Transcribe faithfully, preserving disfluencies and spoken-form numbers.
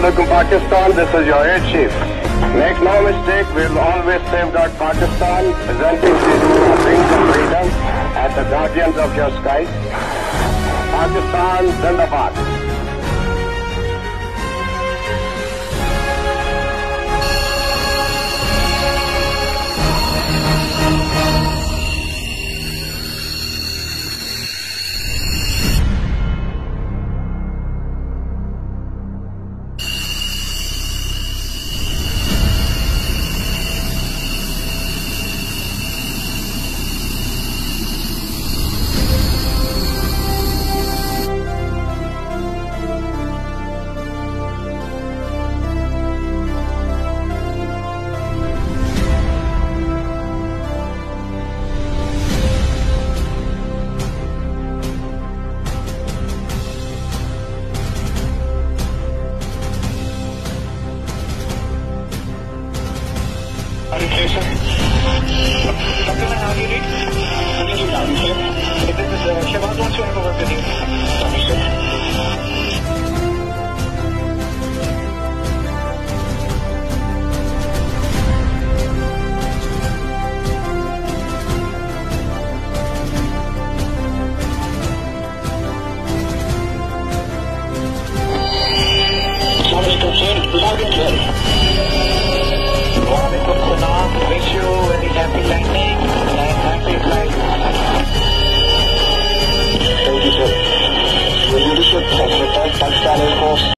Assalamualaikum Pakistan, this is your Air Chief. Make no mistake, we'll always safeguard Pakistan, presenting to you our wings of freedom as the guardians of your skies. Pakistan, Zindabad. Shabazz wants to have a word with you. Assalamualaikum sir, loud and clear. Waalaikum salam, wish you very happy landing and happy flight. Thank you sir. Your leadership has returned Pakistan Air Force